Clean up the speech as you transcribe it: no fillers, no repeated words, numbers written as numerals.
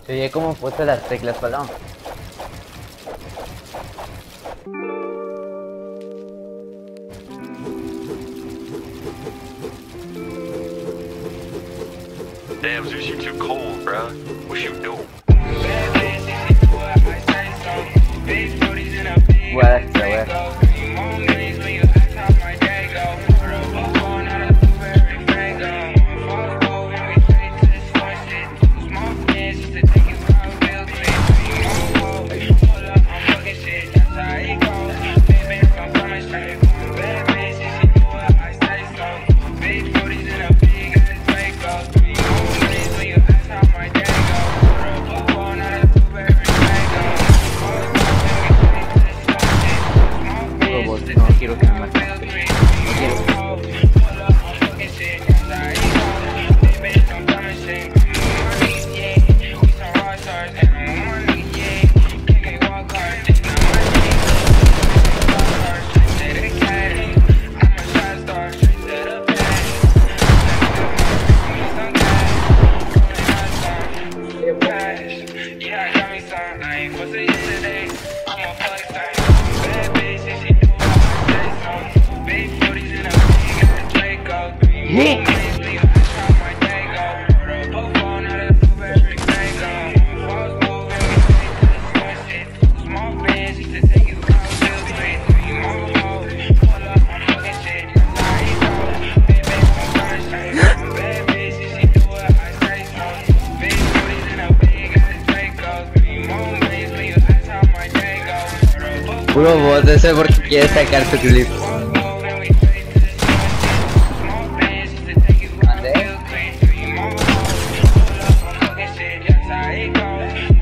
Oye, ¿cómo puse las teclas, perdón? Damn, Zeus, you too cold, bro. What you do? No quiero que me maten. No quiero. Puro bot, ese porque quiere sacar tu clip. ¿Mandé?